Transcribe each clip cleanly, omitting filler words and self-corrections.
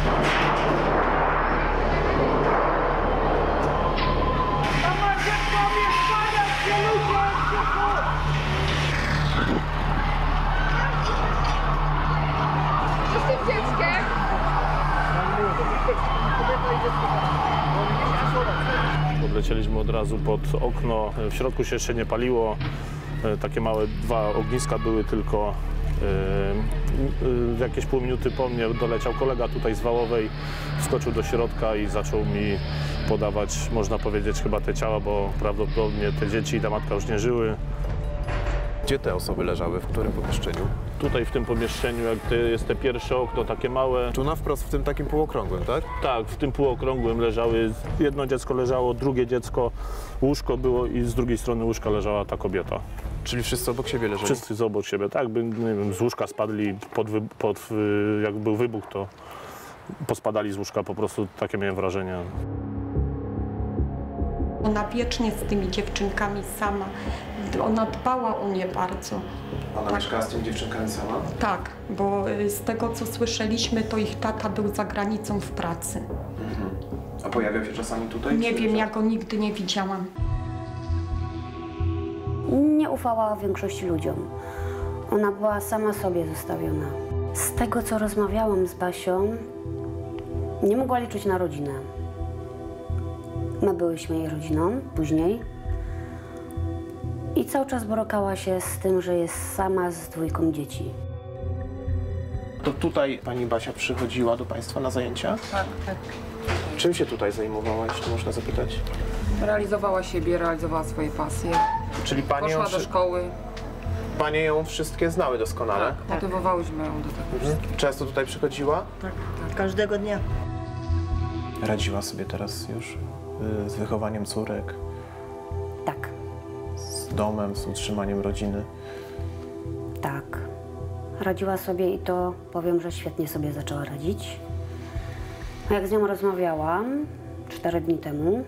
Podlecieliśmy od razu pod okno. W środku się jeszcze nie paliło. Takie małe 2 ogniska były tylko. Jakieś pół minuty po mnie doleciał kolega tutaj z Wałowej, wskoczył do środka i zaczął mi podawać, można powiedzieć, chyba te ciała, bo prawdopodobnie te dzieci i ta matka już nie żyły. Gdzie te osoby leżały? W którym pomieszczeniu? Tutaj w tym pomieszczeniu, jak jest te pierwsze okno, takie małe. Tu na wprost w tym takim półokrągłym, tak? Tak, w tym półokrągłym leżały, jedno dziecko leżało, drugie dziecko, łóżko było i z drugiej strony łóżka leżała ta kobieta. Czyli wszyscy obok siebie leżeli? Wszyscy obok siebie, tak, by, nie wiem, z łóżka spadli, jak był wybuch, to pospadali z łóżka, po prostu takie miałem wrażenie. Ona wiecznie z tymi dziewczynkami sama, ona dbała o nie bardzo. Ona mieszkała z tymi dziewczynkami sama? Tak, bo z tego co słyszeliśmy, to ich tata był za granicą w pracy. Mhm. A pojawiał się czasami tutaj? Nie wiem, ja go nigdy nie widziałam. Nie ufała większości ludziom. Ona była sama sobie zostawiona. Z tego, co rozmawiałam z Basią, nie mogła liczyć na rodzinę. My byłyśmy jej rodziną później i cały czas borykała się z tym, że jest sama z 2 dzieci. To tutaj pani Basia przychodziła do państwa na zajęcia? Tak, tak. Czym się tutaj zajmowała, jeśli można zapytać? Realizowała siebie, realizowała swoje pasje. Czyli panie ją, Poszła do szkoły. panie ją wszystkie znały doskonale? Tak, motywowałyśmy ją do tego. Często tutaj przychodziła? Tak, każdego dnia. Radziła sobie teraz już z wychowaniem córek, Tak, z domem, z utrzymaniem rodziny? tak. Radziła sobie i to powiem, że świetnie sobie zaczęła radzić. Jak z nią rozmawiałam 4 dni temu,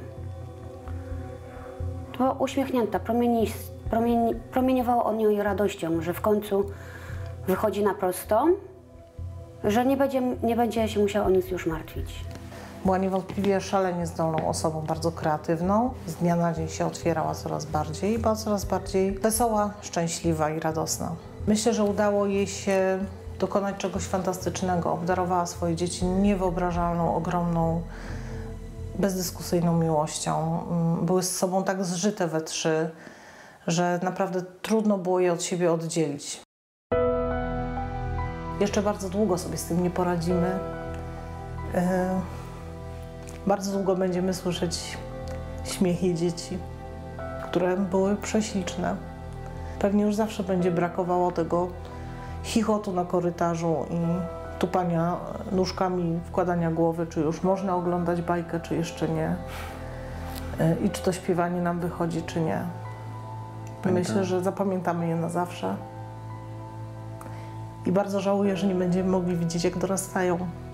to uśmiechnięta, promieniowało od niej radością, że w końcu wychodzi na prostą, że nie będzie się musiała o nic już martwić. Była niewątpliwie szalenie zdolną osobą, bardzo kreatywną. Z dnia na dzień się otwierała coraz bardziej i była coraz bardziej wesoła, szczęśliwa i radosna. Myślę, że udało jej się dokonać czegoś fantastycznego. Obdarowała swoje dzieci niewyobrażalną, ogromną, bezdyskusyjną miłością. Były z sobą tak zżyte we 3, że naprawdę trudno było je od siebie oddzielić. Jeszcze bardzo długo sobie z tym nie poradzimy. Bardzo długo będziemy słyszeć śmiechy dzieci, które były prześliczne. Pewnie już zawsze będzie brakowało tego chichotu na korytarzu i tupania nóżkami, wkładania głowy, czy już można oglądać bajkę, czy jeszcze nie. I czy to śpiewanie nam wychodzi, czy nie. Myślę, że zapamiętamy je na zawsze. I bardzo żałuję, że nie będziemy mogli widzieć, jak dorastają.